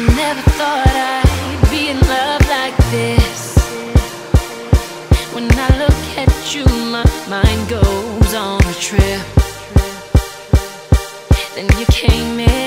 never thought I'd be in love like this. When I look at you, my mind goes on a trip. Then you came in